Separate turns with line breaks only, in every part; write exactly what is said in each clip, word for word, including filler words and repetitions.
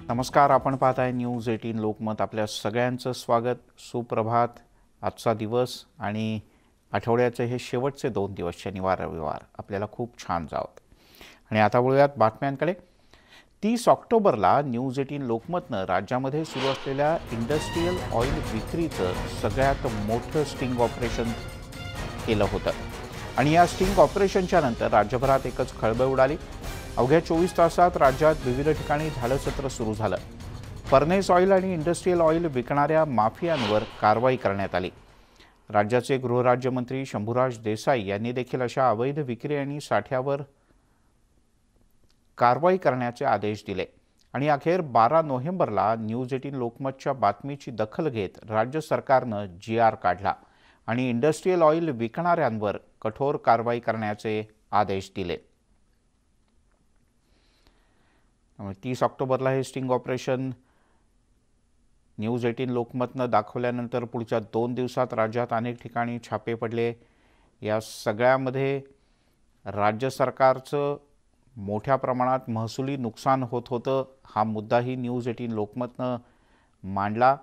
नमस्कार, आपण पाहताय न्यूज अठरा लोकमत. आपल्या सगळ्यांचं स्वागत. सुप्रभात. आजचा दिवस आणि आठवड्याचे हे शेवटचे दोन दिवस शनिवार रविवार आपल्याला खूप छान जावत. आणि आता वळूयात बातम्यांकडे. तीस ऑक्टोबरला न्यूज अठरा लोकमतनं राज्यामध्ये सुरू असलेल्या इंडस्ट्रियल ऑइल विक्रीचं सगळ्यात मोठं स्टिंग ऑपरेशन केलं होतं. आणि या स्टिंग ऑपरेशनच्या नंतर राज्यभरात एकच खळबळ उडाली. अवघ्या चोवीस तासात राज्यात विविध ठिकाणी धाडसत्र सुरू झालं. फर्नेस ऑइल आणि इंडस्ट्रियल ऑइल विकणाऱ्या माफियांवर कारवाई करण्यात आली. राज्याचे गृहराज्यमंत्री शंभूराज देसाई यांनी देखील अशा अवैध विक्री आणि साठ्यावर कारवाई करण्याचे आदेश दिले. आणि अखेर बारा नोव्हेंबरला न्यूज अठरा लोकमतच्या बातमीची दखल घेत राज्य सरकारनं जी आर काढला आणि इंडस्ट्रियल ऑइल विकणाऱ्यांवर कठोर कारवाई करण्याचे आदेश दिले. तीस ऑक्टोबरला हे स्टिंग ऑपरेशन न्यूज अठरा लोकमतनं दाखवल्यानंतर पुढच्या दोन दिवसात राज्यात अनेक ठिकाणी छापे पडले. या सगळ्यामध्ये राज्य सरकारचं मोठ्या प्रमाणात महसुली नुकसान होत होतं. हा मुद्दाही न्यूज अठरा लोकमतनं मांडला.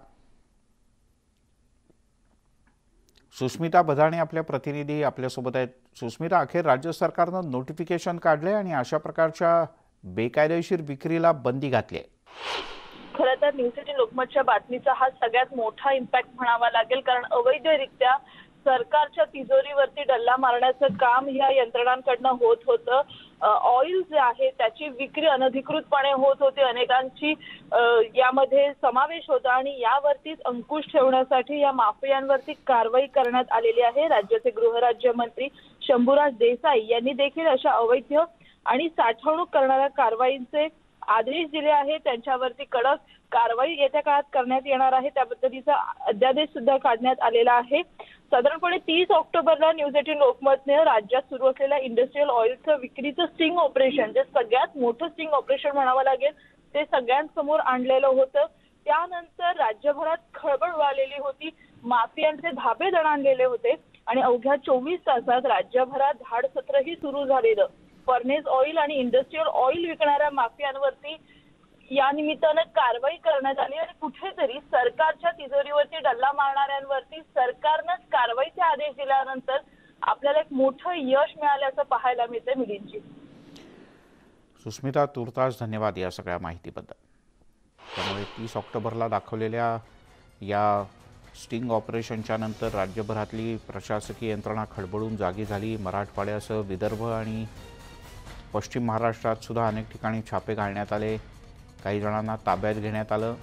सुस्मिता बदाणे आपल्या प्रतिनिधी आपल्यासोबत आहेत. सुस्मिता, अखेर राज्य सरकारनं नोटिफिकेशन काढले आणि अशा प्रकारच्या बेकायदेशीर विक्रीला बंदी घातली आहे.
खरं तर न्यूज अठरा लोकमतच्या बातमीचा हा सगळ्यात मोठा इम्पॅक्ट म्हणावा लागेल, कारण अवैधरित्या सरकारच्या तिजोरीवरती डल्ला मारण्याचं काम या यंत्रणांकडनं होत होतं. ऑइल जे आहे त्याची विक्री अनधिकृतपणे होत होती. अनेकांची यामध्ये समावेश होता आणि यावरतीच अंकुश ठेवण्यासाठी या माफियांवरती कारवाई करण्यात आलेली आहे. राज्याचे गृहराज्यमंत्री शंभूराज देसाई यांनी देखील अशा अवैध आणि साठवणूक करणाऱ्या कारवाईचे आदेश दिले आहेत. त्यांच्यावरती कडक कारवाई येत्या काळात करण्यात येणार आहे. त्या पद्धतीचा अध्यादेश सुद्धा काढण्यात आलेला आहे. साधारणपणे तीस ऑक्टोबरला न्यूज अठरा लोकमतने राज्यात सुरू असलेल्या इंडस्ट्रियल ऑइलचं विक्रीचं स्टिंग ऑपरेशन, जे सगळ्यात मोठं स्टिंग ऑपरेशन म्हणावं लागेल, ते सगळ्यांसमोर आणलेलं होतं. त्यानंतर राज्यभरात खळबळ उडालेली होती. माफियांचे धाबे दणाणलेले होते आणि अवघ्या चोवीस तासात राज्यभरात धाडसत्रही सुरू झालेलं. फर्नेस ऑइल आणि इंडस्ट्रियल ऑइल विकणाऱ्या माफियांवरती या निमित्तानं कारवाई करण्यात आली आणि कुठेतरी सरकारच्या तिजोरीवरती डल्ला मारणाऱ्यांवरती सरकारनंच कारवाईचे आदेश दिल्यानंतर आपल्याला एक मोठं यश मिळाल्याचं पाहायला मिळतं. मिलिंदजी.
सुस्मिता, तुर्तास धन्यवाद या सगळ्या माहितीबद्दल. त्यामुळे तीस ऑक्टोबरला दाखवलेल्या या स्टिंग ऑपरेशनच्या नंतर राज्यभरातली प्रशासकीय यंत्रणा खडबडून जागी झाली. मराठवाड्यासह विदर्भ आणि पश्चिम महाराष्ट्रात सुद्धा अनेक ठिकाणी छापे घालण्यात आले. काही जणांना ताब्यात घेण्यात आलं.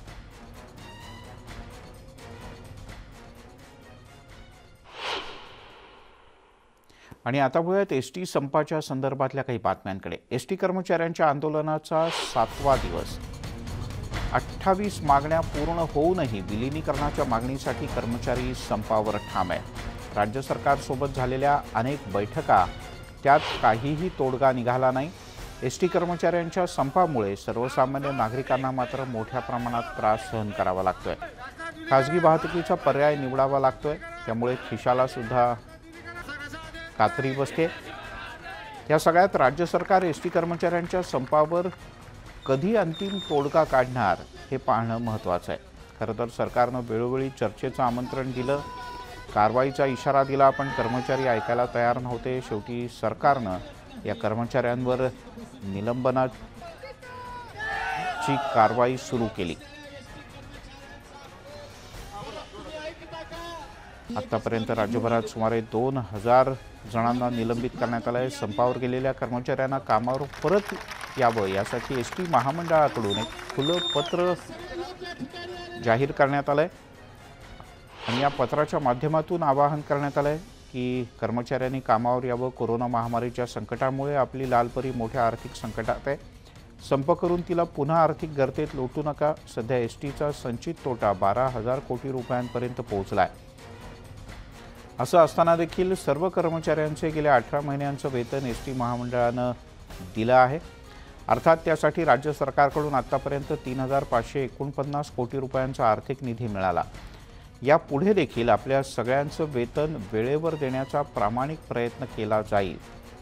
आणि आता वळूयात एस टी संपाच्या संदर्भातल्या काही बातम्यांकडे. एस टी कर्मचाऱ्यांच्या आंदोलनाचा सातवा दिवस. अठ्ठावीस मागण्या पूर्ण होऊनही विलिनीकरणाच्या मागणीसाठी कर्मचारी संपावर ठाम आहेत. राज्य सरकारसोबत झालेल्या अनेक बैठका, त्यात काहीही तोडगा निघाला नाही. एस टी कर्मचाऱ्यांच्या संपामुळे सर्वसामान्य नागरिकांना मात्र मोठ्या प्रमाणात त्रास सहन करावा लागतोय. खासगी वाहतुकीचा पर्याय निवडावा लागतोय. त्यामुळे खिशाला सुद्धा कात्री बसते. या सगळ्यात राज्य सरकार एस टी कर्मचाऱ्यांच्या संपावर कधी अंतिम तोडगा काढणार हे पाहणं महत्त्वाचं आहे. खरं तर सरकारनं वेळोवेळी चर्चेचं आमंत्रण दिलं, कारवाईचा इशारा दिला, पण कर्मचारी ऐकायला तयार नव्हते. शेवटी सरकारनं या कर्मचाऱ्यांवर निलंबनाची कारवाई सुरू केली. आतापर्यंत राज्यभरात सुमारे दोन हजार जणांना निलंबित करण्यात आलं आहे. संपावर गेलेल्या कर्मचाऱ्यांना कामावर परत यावं यासाठी एस टी महामंडळाकडून एक खुलं पत्र जाहीर करण्यात आलं आहे आणि या पत्राच्या माध्यमातून आवाहन करण्यात आलं आहे की कर्मचाऱ्यांनी कामावर यावं. कोरोना महामारीच्या संकटामुळे आपली लालपरी मोठ्या आर्थिक संकटात आहे. संप करून तिला पुन्हा आर्थिक गर्तेत लोटू नका. सध्या एस टीचा संचित तोटा बारा हजार कोटी रुपयांपर्यंत पोहोचला आहे. असं असताना देखील सर्व कर्मचाऱ्यांचे गेल्या अठरा महिन्यांचं वेतन एस टी महामंडळानं दिलं आहे. अर्थात त्यासाठी राज्य सरकारकडून आतापर्यंत तीन हजार पाचशे एकोणपन्नास कोटी रुपयांचा आर्थिक निधी मिळाला. यापुढे देखील आपल्या सगळ्यांचं वेतन वेळेवर देण्याचा प्रामाणिक प्रयत्न केला जाईल.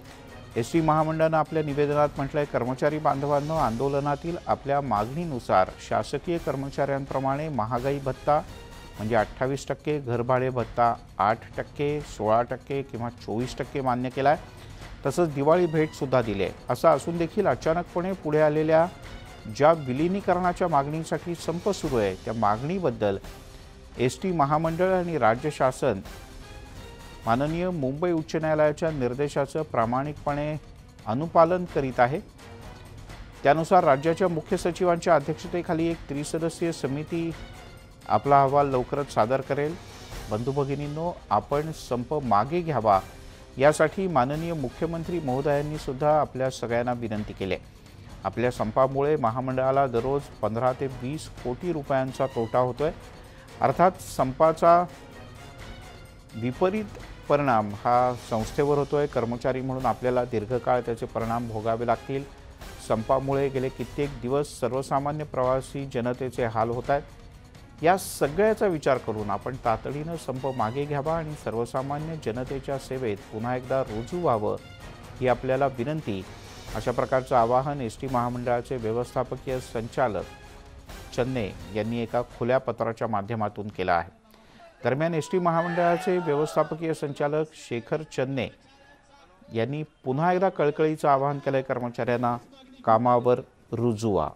एस टी महामंडळानं आपल्या निवेदनात म्हटलंय, कर्मचारी बांधवांनो, आंदोलनातील आपल्या मागणीनुसार शासकीय कर्मचाऱ्यांप्रमाणे महागाई भत्ता म्हणजे अठ्ठावीस टक्के, घरभाडे भत्ता आठ टक्के, सोळा टक्के किंवा चोवीस टक्के मान्य केला आहे. तसंच दिवाळी भेटसुद्धा दिली आहे. असं असून देखील अचानकपणे पुढे आलेल्या ज्या विलिनीकरणाच्या मागणीसाठी संप सुरू आहे त्या मागणीबद्दल एस टी महामंडळ आणि राज्य शासन माननीय मुंबई उच्च न्यायालयाच्या निर्देशाचं प्रामाणिकपणे अनुपालन करीत आहे. त्यानुसार राज्याच्या मुख्य सचिवांच्या अध्यक्षतेखाली एक त्रिसदस्यीय समिती आपला अहवाल लवकरच सादर करेल. बंधू भगिनींनो, आपण संप मागे घ्यावा यासाठी माननीय मुख्यमंत्री महोदयांनी सुद्धा आपल्या सगळ्यांना विनंती केली आहे. आपल्या संपामुळे महामंडळाला दररोज पंधरा ते वीस कोटी रुपयांचा तोटा होतोय. अर्थात संपाचा विपरीत परिणाम हा संस्थेवर होतोय. कर्मचारी म्हणून आपल्याला दीर्घकाळ त्याचे परिणाम भोगावे लागतील. संपामुळे गेले कित्येक दिवस सर्वसामान्य प्रवासी जनतेचे हाल होत आहेत. या सगळ्याचा विचार करून आपण तातडीनं संप मागे घ्यावा आणि सर्वसामान्य जनतेच्या सेवेत पुन्हा एकदा रुजू व्हावं ही आपल्याला विनंती. अशा प्रकारचं आवाहन एस टी महामंडळाचे व्यवस्थापकीय संचालक चन्ने यांनी एका खुल्या पत्राच्या माध्यमातून केलं आहे. दरम्यान एस टी महामंडळाचे व्यवस्थापकीय संचालक शेखर चन्ने यांनी पुन्हा एकदा कळकळीचं आवाहन केलंय, कर्मचाऱ्यांना कामावर रुजू व्हा.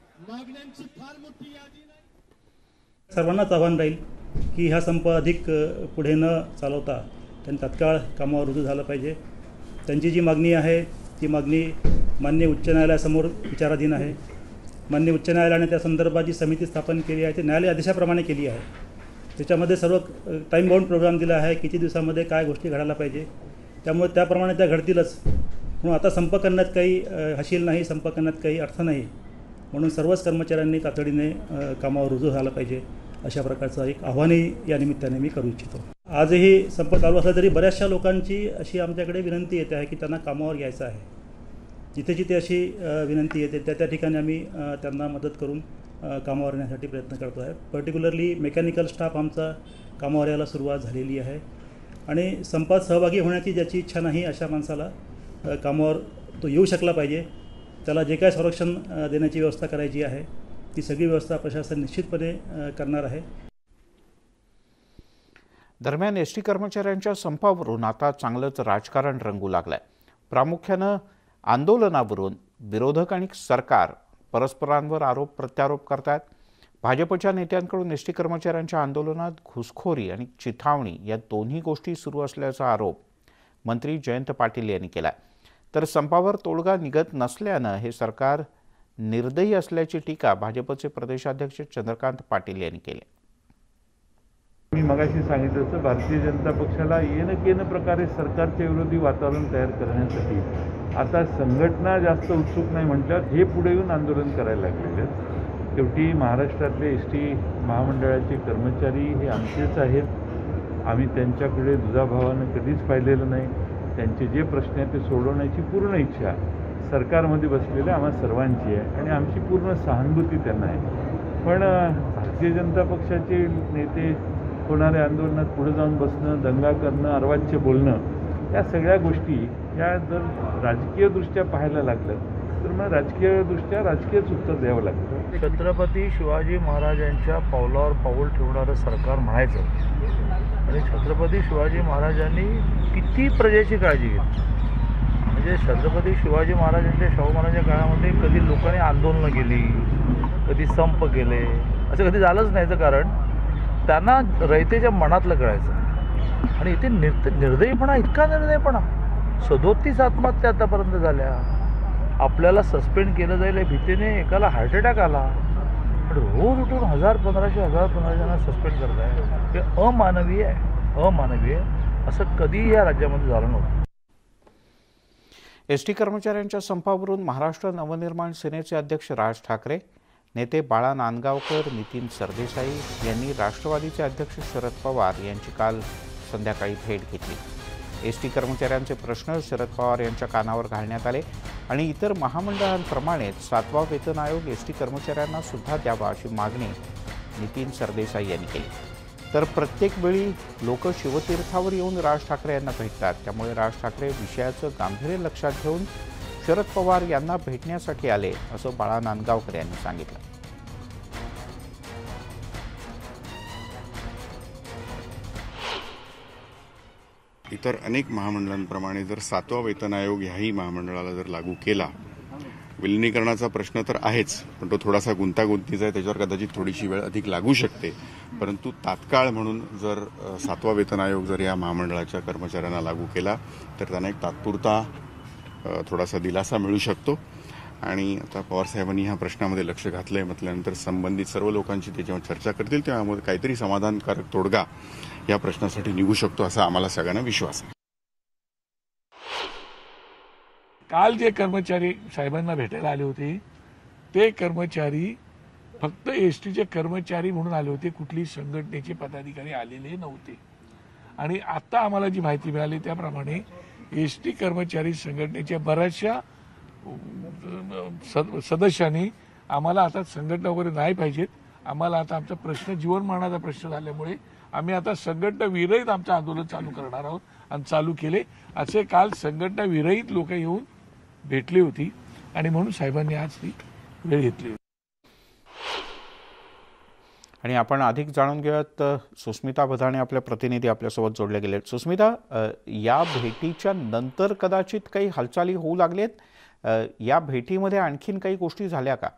सर्वांनाच आव्हान राहील की हा संप अधिक पुढे न चालवता त्यांनी तत्काळ कामावर रुजू झालं पाहिजे. त्यांची जी मागणी आहे ती मागणी मान्य उच्च न्यायालयासमोर विचाराधीन आहे. मान्य उच्च न्यायालयाने त्या संदर्भात जी समिती स्थापन केली आहे ती न्यायालय आदेशाप्रमाणे केली आहे. त्याच्यामध्ये सर्व टाईम बाउंड प्रोग्राम दिला आहे, किती दिवसामध्ये काय गोष्टी घडायला पाहिजे. त्यामुळे त्याप्रमाणे त्या घडतीलच. म्हणून आता संप करण्यात काही हशील नाही, संप करण्यात काही अर्थ नाही. म्हणून सर्वच कर्मचाऱ्यांनी तातडीने कामावर रुजू झालं पाहिजे अशा प्रकारचं एक आव्हानही या निमित्ताने मी करू इच्छितो. आजही संप चालू असला तरी बऱ्याचशा लोकांची अशी आमच्याकडे विनंती येते आहे की त्यांना कामावर यायचं आहे. जिथे जिथे अशी विनंती येते त्या त्या ठिकाणी आम्ही त्यांना मदत करून कामावर येण्यासाठी प्रयत्न करतो आहे. पर्टिक्युलरली मेकॅनिकल स्टाफ आमचा कामावर यायला सुरुवात झालेली आहे आणि संपात सहभागी होण्याची ज्याची इच्छा नाही अशा माणसाला कामावर तो येऊ शकला पाहिजे. त्याला जे काय संरक्षण देण्याची व्यवस्था करायची आहे ती सगळी व्यवस्था प्रशासन निश्चितपणे करणार आहे.
दरम्यान एस टी कर्मचाऱ्यांच्या संपावरून आता चांगलंच राजकारण रंगू लागलंय. प्रामुख्यानं आंदोलनावरून विरोधक आणि सरकार परस्परांवर आरोप प्रत्यारोप करतात. भाजपच्या नेत्यांकडून एस टी कर्मचाऱ्यांच्या आंदोलनात घुसखोरी आणि चिथावणी या दोन्ही गोष्टी सुरू असल्याचा आरोप मंत्री जयंत पाटील यांनी केला. तर संपावर तोडगा निघत नसल्यानं हे सरकार निर्दयी असल्याची टीका भाजपचे प्रदेशाध्यक्ष चंद्रकांत पाटील यांनी केली.
मी मगाशी सांगितलं तसं भारतीय जनता पक्षाला येन केन प्रकारे सरकारच्या विरोधी वातावरण तयार करण्यासाठी आता संघटना जास्त उत्सुक नाही म्हटल्यावर हे पुढे येऊन आंदोलन करायला लागलेले आहेत. शेवटी महाराष्ट्रातले एस टी महामंडळाचे कर्मचारी हे आमचेच आहेत. आम्ही त्यांच्याकडे दुजाभावानं कधीच पाहिलेलं नाही. त्यांचे जे प्रश्न आहेत ते सोडवण्याची पूर्ण इच्छा सरकारमध्ये बसलेल्या आम्हा सर्वांची आहे आणि आमची पूर्ण सहानुभूती त्यांना आहे. पण भारतीय जनता पक्षाचे नेते होणाऱ्या आंदोलनात पुढे जाऊन बसणं, दंगा करणं, अर्वाच्य बोलणं या सगळ्या गोष्टी या जर राजकीयदृष्ट्या पाहायला लागलं तर मग राजकीयदृष्ट्या राजकीयच उत्तर द्यावं लागतं.
छत्रपती शिवाजी महाराजांच्या पावलावर पाऊल ठेवणारं सरकार म्हणायचं आणि छत्रपती शिवाजी महाराजांनी किती प्रजेची काळजी घेतली. म्हणजे छत्रपती शिवाजी महाराजांच्या शाहू महाराजांच्या काळामध्ये कधी लोकांनी आंदोलनं केली, कधी संप केले, असं कधी झालंच नाहीचं. कारण त्यांना रयतेच्या मनातलं कळायचं. आणि इथे निर् निर्दयीपणा इतका निर्दयीपणा, सदोतीस आत्महत्या आतापर्यंत झाल्या. आपल्याला सस्पेंड केलं जाईल या भीतीने एकाला हार्ट अटॅक आला. पण रोज उठून हजार पंधराशे हजार पंधराशे जणांना सस्पेंड करत आहे. हे अमानवीय आहे, अमानवीय आहे. असं कधीही या राज्यामध्ये झालं नव्हतं.
एस टी कर्मचाऱ्यांच्या संपावरून महाराष्ट्र नवनिर्माण सेनेचे अध्यक्ष राज ठाकरे, नेते बाळा नांदगावकर, नितीन सरदेसाई यांनी राष्ट्रवादीचे अध्यक्ष शरद पवार यांची काल संध्याकाळी भेट घेतली. एस टी कर्मचाऱ्यांचे प्रश्न शरद पवार यांच्या कानावर घालण्यात आले आणि इतर महामंडळांप्रमाणेच सातवा वेतन आयोग एस टी कर्मचाऱ्यांना सुद्धा द्यावा अशी मागणी नितीन सरदेसाई यांनी केली. तर प्रत्येक वेळी लोक शिवतीर्थावर येऊन राज ठाकरे यांना भेटतात. त्यामुळे राज ठाकरे विषयाचं गांभीर्य लक्षात घेऊन शरद पवार यांना भेटण्यासाठी आले, असं बाळा नांदगावकर यांनी सांगितलं.
इतर अनेक महामंडळांप्रमाणे जर सातवा वेतन आयोग ह्याही महामंडळाला जर लागू केला, विलिनीकरणाचा प्रश्न तर आहेच, पण तो थोडासा गुंतागुंतीचा आहे, त्याच्यावर कदाचित थोडीशी वेळ अधिक लागू शकते. परंतु तात्काळ म्हणून जर सातवा वेतन आयोग जर या महामंडळाच्या कर्मचाऱ्यांना लागू केला तर त्यांना एक तात्पुरता थोडासा दिलासा मिळू शकतो. आणि आता पवारसाहेबांनी ह्या प्रश्नामध्ये लक्ष घातलं आहे म्हटल्यानंतर संबंधित सर्व लोकांची त्याच्यावर चर्चा करतील, त्यामुळे काहीतरी समाधानकारक तोडगा या प्रश्नासाठी निघू शकतो असा आम्हाला सगळ्यांना विश्वास आहे.
काल जे कर्मचारी साहेबांना भेटायला आले होते ते कर्मचारी फक्त एस टीचे कर्मचारी म्हणून आले होते, कुठली संघटनेचे पदाधिकारी आलेले नव्हते. आणि आता आम्हाला जी माहिती मिळाली त्याप्रमाणे एस टी कर्मचारी संघटनेच्या बऱ्याचशा सदस्यांनी आम्हाला आता संघटना वगैरे नाही पाहिजेत, आम्हाला आता आमचा प्रश्न जीवनमरणाचा प्रश्न झाल्यामुळे आम्ही आता संघटना विरहित आमचं आंदोलन चालू करणार आहोत आणि चालू केले. असे काल संघटना विरहित लोक येऊन भेटली होती आणि म्हणून साहेबांनी आज ती वेळ घेतली होती.
आणि आपण अधिक जाणून घेऊयात. सुस्मिता भदाणे आपल्या प्रतिनिधी आपल्यासोबत जोडले गेले. सुस्मिता, या भेटीच्या नंतर कदाचित काही हालचाली होऊ लागलेत, या भेटीमध्ये आणखीन काही गोष्टी झाल्या का?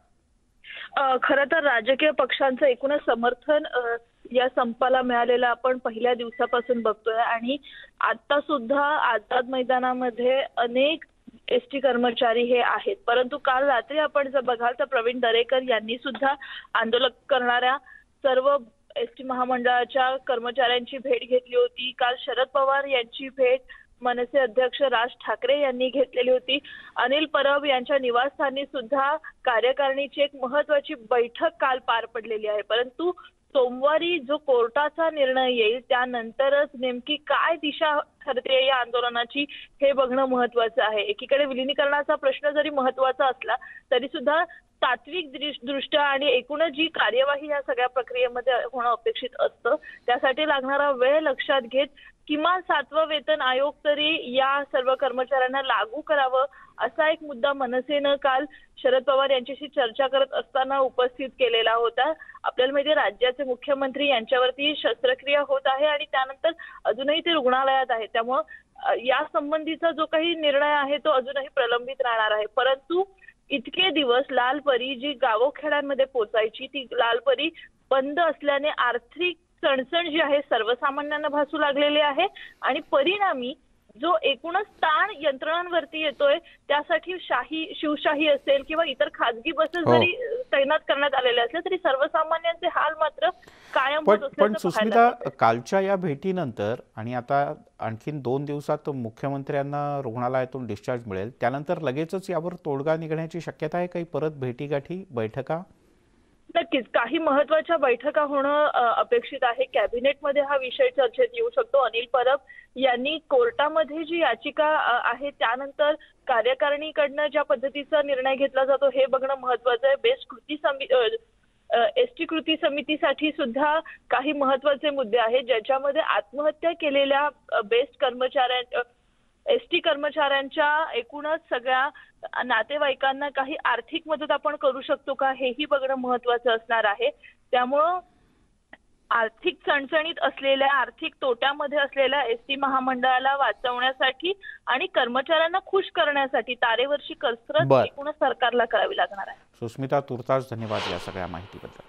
खरं तर राजकीय पक्षांचं एकूणच समर्थन या संपाला मिळालेलं आपण पहिल्या दिवसापासून बघतोय. आणि आता सुद्धा आझाद मैदानामध्ये अनेक एस टी कर्मचारी हे आहेत. परंतु काल रात्री आपण जर बघाल तर प्रवीण दरेकर यांनी सुद्धा आंदोलन करणाऱ्या सर्व एस टी महामंडळाच्या कर्मचाऱ्यांची भेट घेतली होती. काल शरद पवार यांची भेट मनसे अध्यक्ष राज ठाकरे यांनी घेतलेली होती. अनिल परब यांच्या निवासस्थानी सुद्धा कार्यकारिणीची एक महत्वाची बैठक काल पार पडलेली आहे. परंतु सोमवारी जो कोर्टाचा निर्णय येईल त्यानंतरच नेमकी काय दिशा ठरते या आंदोलनाची हे बघणं महत्वाचं आहे. एकीकडे विलिनीकरणाचा प्रश्न जरी महत्वाचा असला तरी सुद्धा तात्विक दृष्ट्या आणि एकूणच जी कार्यवाही या सगळ्या प्रक्रियेमध्ये होणं अपेक्षित असतं त्यासाठी लागणारा वेळ लक्षात घेत किमान सातवं वेतन आयोग तरी या सर्व कर्मचाऱ्यांना लागू करावं असा एक मुद्दा मनसेनं काल शरद पवार यांच्याशी चर्चा करत असताना उपस्थित केलेला होता. आपल्याला माहिती आहे राज्याचे मुख्यमंत्री यांच्यावरती शस्त्रक्रिया होत आहे आणि त्यानंतर अजूनही ते रुग्णालयात आहेत. त्यामुळं या संबंधीचा जो काही निर्णय आहे तो अजूनही प्रलंबित राहणार आहे. परंतु इतके दिवस लालपरी जी गावोखेड्यांमध्ये पोचायची ती लालपरी बंद असल्याने आर्थिक चणचण जी आहे सर्वसामान्यांना भासू लागलेली आहे आणि परिणामी जो एकूणच ताण यंत्रणांवरती येतोय त्यासाठी शाही शिवशाही असेल किंवा इतर खाजगी बसेस जरी तैनात करण्यात आलेल्या असल्या तरी सर्वसामान्यांचे हाल मात्र कायम होत असल्याचं
पण सुस्मिता, कालच्या या भेटीनंतर आणि आता आणखीन दोन दिवसात मुख्यमंत्र्यांना रुग्णालयातून डिस्चार्ज मिळेल, त्यानंतर लगेचच यावर तोडगा निघण्याची शक्यता आहे? काही परत भेटीगाठी बैठका?
नक्कीच काही महत्वाच्या बैठका होणं अपेक्षित आहे. कॅबिनेटमध्ये हा विषय चर्चेत येऊ शकतो. अनिल परब यांनी कोर्टामध्ये जी याचिका आहे त्यानंतर कार्यकारिणीकडनं ज्या पद्धतीचा निर्णय घेतला जातो हे बघणं महत्वाचं आहे. बेस्ट कृती समिती एस टी कृती समितीसाठी सुद्धा काही महत्वाचे मुद्दे आहेत ज्याच्यामध्ये आत्महत्या केलेल्या बेस्ट कर्मचाऱ्या एस टी कर्मचाऱ्यांच्या एकूणच सगळ्या नातेवाईकांना काही आर्थिक मदत आपण करू शकतो का हेही बघणं महत्वाचं असणार आहे. त्यामुळं आर्थिक चणचणीत असलेल्या आर्थिक तोट्यामध्ये असलेल्या एस टी महामंडळाला वाचवण्यासाठी आणि कर्मचाऱ्यांना खुश करण्यासाठी तारेवरची कसरत एकूणच सरकारला करावी लागणार आहे.
सुस्मिता, तुर्तास धन्यवाद या सगळ्या माहितीबद्दल.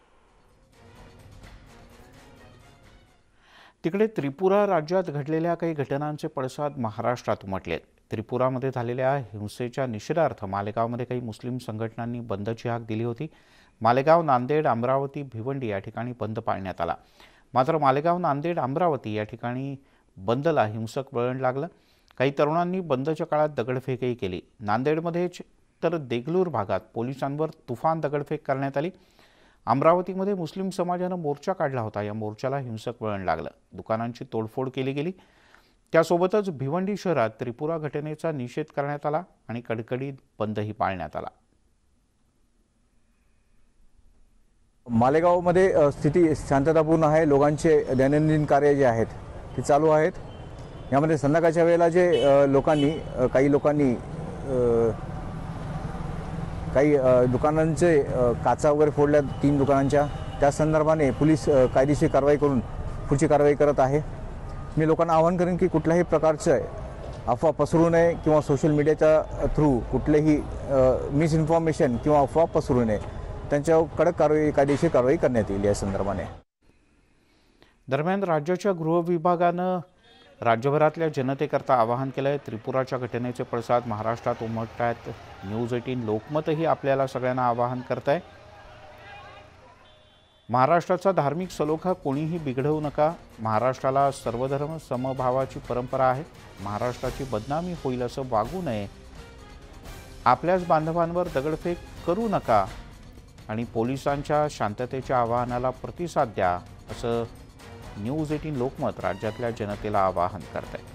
तिकडे त्रिपुरा राज्यात घडलेल्या काही घटनांचे पडसाद महाराष्ट्रात उमटलेत. त्रिपुरामध्ये झालेल्या हिंसेच्या निषेधार्थ मालेगावमध्ये काही मुस्लिम संघटनांनी बंदची हाक दिली होती. मालेगाव, नांदेड, अमरावती, भिवंडी या ठिकाणी बंद पाळण्यात आला. मात्र मालेगाव, नांदेड, अमरावती या ठिकाणी बंदला हिंसक वळण लागलं. काही तरुणांनी बंदच्या काळात दगडफेकही केली. नांदेडमध्ये तर देगलूर भागात पोलिसांवर तुफान दगडफेक करण्यात आली. अमरावतीमध्ये मुस्लिम समाजानं मोर्चा काढला होता. या मोर्चाला हिंसक वळण लागलं. दुकानांची तोडफोड केली गेली. त्यासोबतच भिवंडी शहरात त्रिपुरा घटनेचा निषेध करण्यात आला आणि कडकडीत बंदही पाळण्यात आला.
मालेगावमध्ये अ, स्थिती शांततापूर्ण आहे. लोकांचे दैनंदिन कार्य जे आहेत ते चालू आहेत. यामध्ये संध्याकाळच्या वेळेला जे अ, लोकांनी अ, काही लोकांनी अ, काही अ, दुकानांचे अ, काचा वगैरे फोडल्या तीन दुकानांच्या, त्या संदर्भाने पोलीस अ, कायदेशीर कारवाई करून पुढची कारवाई करत आहे. मी लोकांना आवाहन करेन की कुठल्याही प्रकारचं अफवा पसरू नये किंवा सोशल मीडियाच्या थ्रू कुठलेही मिसइन्फॉर्मेशन किंवा अफवा पसरू नये. त्यांच्यावर कडक कारवाई कायदेशीर कारवाई करण्यात येईल या संदर्भाने.
दरम्यान राज्याच्या गृह विभागानं राज्यभरातल्या जनतेकरता आवाहन केलं आहे. त्रिपुराच्या घटनेचे पडसाद महाराष्ट्रात उमटत आहेत. न्यूज एटीन लोकमतही आपल्याला सगळ्यांना आवाहन करत आहे. महाराष्ट्राचा धार्मिक सलोखा कोणीही बिघडवू नका. महाराष्ट्राला सर्वधर्म समभावाची परंपरा आहे. महाराष्ट्राची बदनामी होईल असं वागू नये. आपल्याच बांधवांवर दगडफेक करू नका आणि पोलिसांच्या शांततेच्या आवाहनाला प्रतिसाद द्या असं न्यूज एटीन लोकमत राज्यातल्या जनतेला आवाहन करत आहे.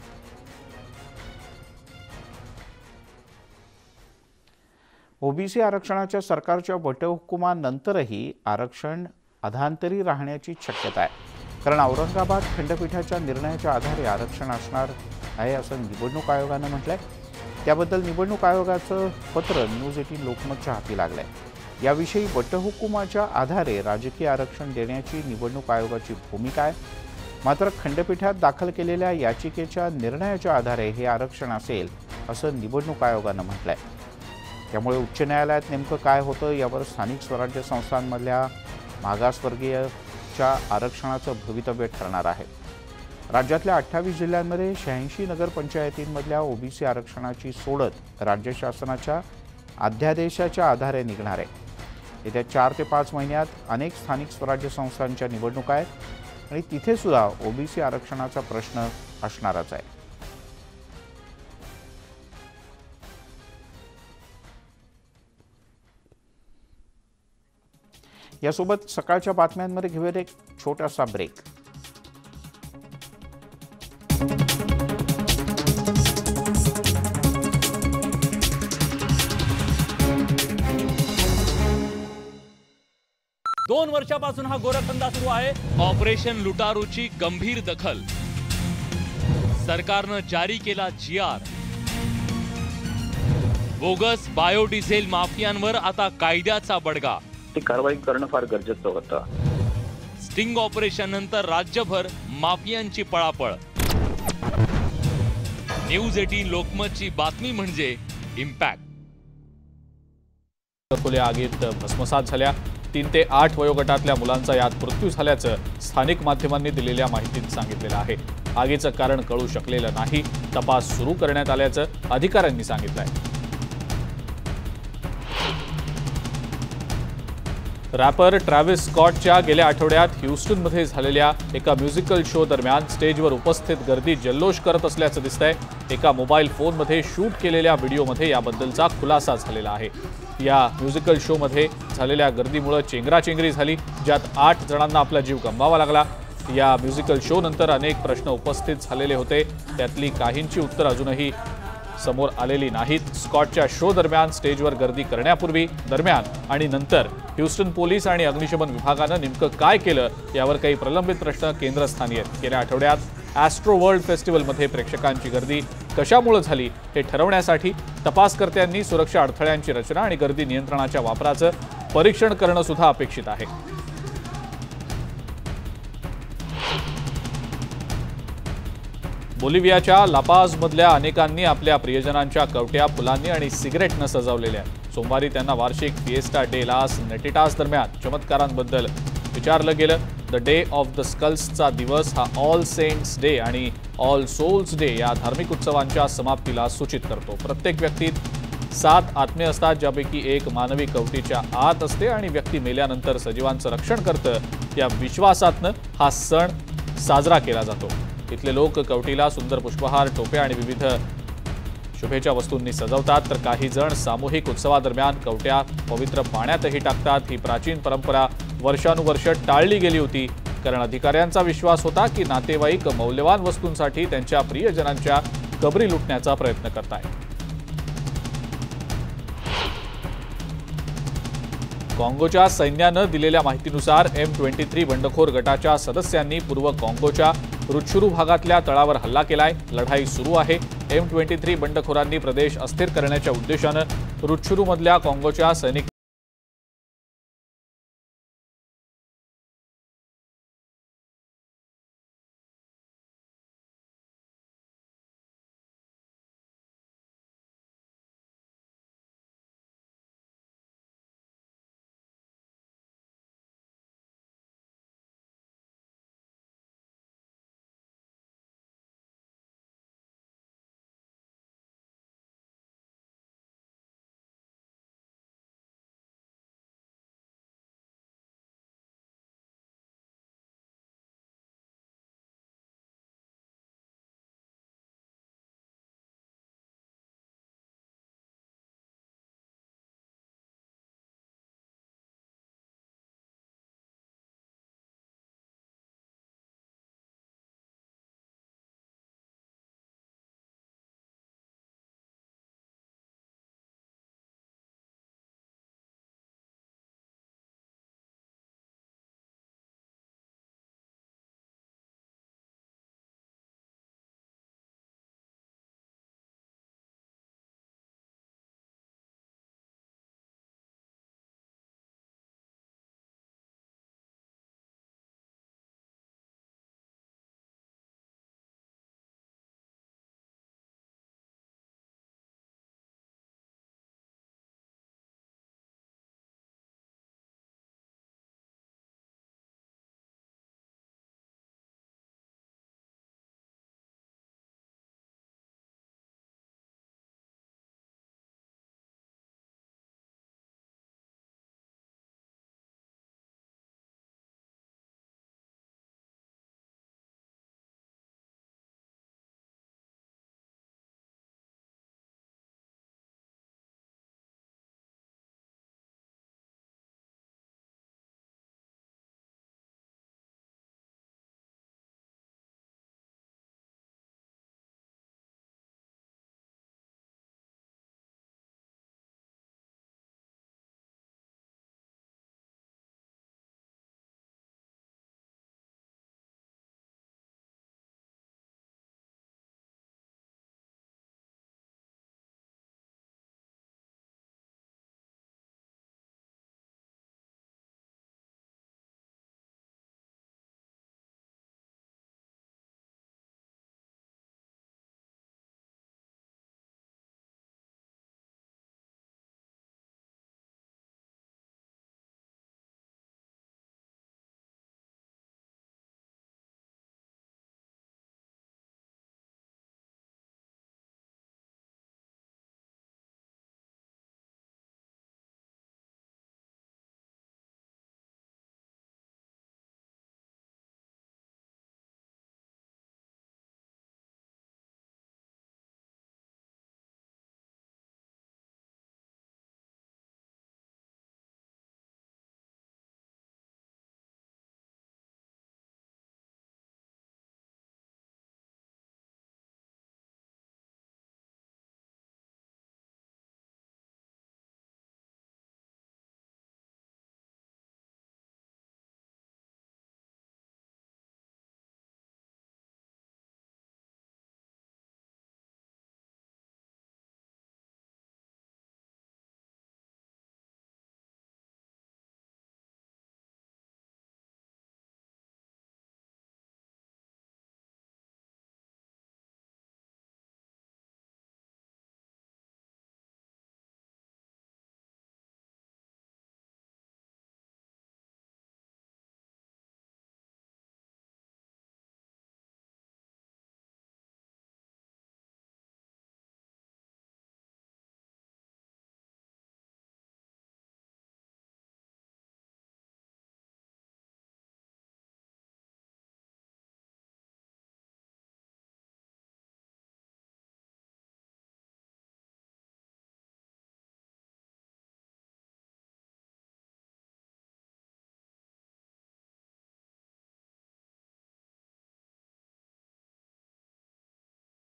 ओबीसी आरक्षणाच्या सरकारच्या वटहुकुमानंतरही आरक्षण अधांतरी राहण्याची शक्यता आहे. कारण औरंगाबाद खंडपीठाच्या निर्णयाच्या आधारे आरक्षण असणार आहे असं निवडणूक आयोगानं म्हटलंय. त्याबद्दल निवडणूक आयोगाचं पत्र न्यूज एटीन लोकमतच्या हाती लागलंय. याविषयी वटहुकुमाच्या आधारे राजकीय आरक्षण देण्याची निवडणूक आयोगाची भूमिका आहे. मात्र खंडपीठात दाखल केलेल्या याचिकेच्या निर्णयाच्या आधारे हे आरक्षण असेल असं निवडणूक आयोगानं म्हटलंय. त्यामुळे उच्च न्यायालयात नेमकं काय होतं यावर स्थानिक स्वराज्य संस्थांमधल्या मागासवर्गीयच्या आरक्षणाचं भवितव्य ठरणार आहे. राज्यातल्या अठ्ठावीस जिल्ह्यांमध्ये शहाऐंशी नगरपंचायतींमधल्या ओबीसी आरक्षणाची सोडत राज्य शासनाच्या अध्यादेशाच्या आधारे निघणार आहे. येत्या चार ते पाच महिन्यात अनेक स्थानिक स्वराज्य संस्थांच्या निवडणुका आहेत आणि तिथे सुद्धा ओबीसी आरक्षणाचा प्रश्न असणारच आहे. यासोबत सकाळच्या बातम्यांमध्ये घेऊया एक छोटासा ब्रेक.
दोन वर्षापासून हा गोरखधंदा सुरू आहे. ऑपरेशन लुटारूची गंभीर दखल. सरकारनं जारी केला जी आर. बोगस बायोडिझेल माफियांवर आता कायद्याचा बडगा.
कारवाई करणं फार गरजेचं होतं.
स्टिंग ऑपरेशन नंतर राज्यभर माफियांची पळापळ. न्यूज एटीन लोकमतची बातमी म्हणजे इम्पॅक्ट.
खुल्या आगीत भस्मसात झाल्या. तीन ते आठ वयोगटातल्या मुलांचा यात मृत्यू झाल्याचं स्थानिक माध्यमांनी दिलेल्या माहितीत सांगितलेलं आहे. आगीचं कारण कळू शकलेलं नाही. तपास सुरू करण्यात आल्याचं अधिकाऱ्यांनी सांगितलंय. रॅपर ट्रॅव्हिस स्कॉटच्या गेल्या आठवड्यात ह्युस्टनमध्ये झालेल्या एका म्युझिकल शो दरम्यान स्टेजवर उपस्थित गर्दी जल्लोष करत असल्याचं दिसतंय. एका मोबाईल फोनमध्ये शूट केलेल्या व्हिडिओमध्ये याबद्दलचा खुलासा झालेला आहे. या म्युझिकल शोमध्ये झालेल्या गर्दीमुळे चेंगराचेंगरी झाली, ज्यात आठ जणांना आपला जीव गमवावा लागला. या म्युझिकल शो नंतर अनेक प्रश्न उपस्थित झालेले होते. त्यातली काहींची उत्तर अजूनही समोर आलेली नाहीत. स्कॉटच्या शो दरम्यान स्टेजवर गर्दी करण्यापूर्वी, दरम्यान आणि नंतर ह्युस्टन पोलीस आणि अग्निशमन विभागानं नेमकं काय केलं यावर काही प्रलंबित प्रश्न केंद्रस्थानी आहेत. गेल्या आठवड्यात ॲस्ट्रो वर्ल्ड फेस्टिवलमध्ये प्रेक्षकांची गर्दी कशामुळे झाली हे ठरवण्यासाठी तपासकर्त्यांनी सुरक्षा अडथळ्यांची रचना आणि गर्दी नियंत्रणाच्या वापराचं परीक्षण करणं सुद्धा अपेक्षित आहे. बोलिव्हियाच्या लापाझमधल्या अनेकांनी आपल्या प्रियजनांच्या कवट्या फुलांनी आणि सिगरेटनं सजवलेल्या आहेत. सोमवारी त्यांना वार्षिक फिएस्टा डे लास नेटिटास दरम्यान चमत्कारांबद्दल विचारलं गेलं. द डे ऑफ द स्कल्सचा दिवस हा ऑल सेंट्स डे आणि ऑल सोल्स डे या धार्मिक उत्सवांच्या समाप्तीला सूचित करतो. प्रत्येक व्यक्तीत सात आत्मे असतात, ज्यापैकी एक मानवी कवटीच्या आत असते आणि व्यक्ती मेल्यानंतर सजीवांचं रक्षण करतं. या विश्वासातनं हा सण साजरा केला जातो. इथले लोक कवटीला सुंदर पुष्पहार, टोप्या आणि विविध शुभेच्छा वस्तूंनी सजवतात, तर काही जण सामूहिक उत्सवादरम्यान कवट्या पवित्र पाण्यातही टाकतात. ही प्राचीन परंपरा वर्षानुवर्ष टाळली गेली होती, कारण अधिकाऱ्यांचा विश्वास होता की नातेवाईक मौल्यवान वस्तूंसाठी त्यांच्या प्रियजनांच्या कबरी लुटण्याचा प्रयत्न करतायत. काँगोच्या सैन्यानं दिलेल्या माहितीनुसार एम ट्वेंटी थ्री बंडखोर गटाच्या सदस्यांनी पूर्व काँगोच्या रुच्छुरू भागातल्या तळावर हल्ला केलाय। लढाई सुरू आहे। एम ट्वेंटी थ्री बंडखोरांनी प्रदेश अस्थिर करण्याच्या उद्देशानं रुच्छुरूमधल्या काँगोच्या सैनिक